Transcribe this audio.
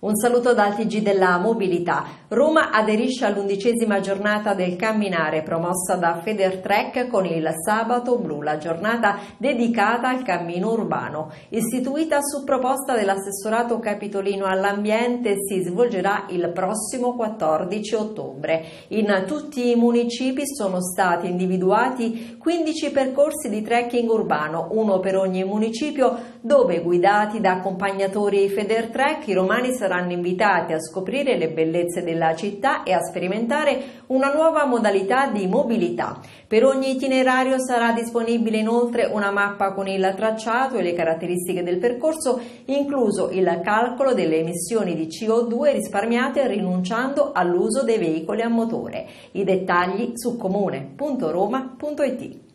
Un saluto dal TG della Mobilità. Roma aderisce all'11ª giornata del camminare promossa da Federtrek con il Sabato Blu, la giornata dedicata al cammino urbano. Istituita su proposta dell'assessorato capitolino all'ambiente, si svolgerà il prossimo 14 ottobre. In tutti i municipi sono stati individuati 15 percorsi di trekking urbano, uno per ogni municipio, dove guidati da accompagnatori Federtrek i romani saranno invitati a scoprire le bellezze della città e a sperimentare una nuova modalità di mobilità. Per ogni itinerario sarà disponibile inoltre una mappa con il tracciato e le caratteristiche del percorso, incluso il calcolo delle emissioni di CO2 risparmiate rinunciando all'uso dei veicoli a motore. I dettagli su comune.roma.it.